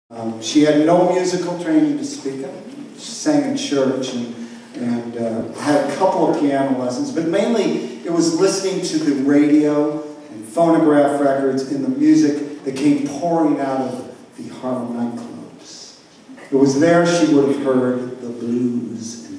She had no musical training to speak of. She sang in church and had a couple of piano lessons, but mainly it was listening to the radio and phonograph records and the music that came pouring out of the Harlem nightclubs. It was there she would have heard the blues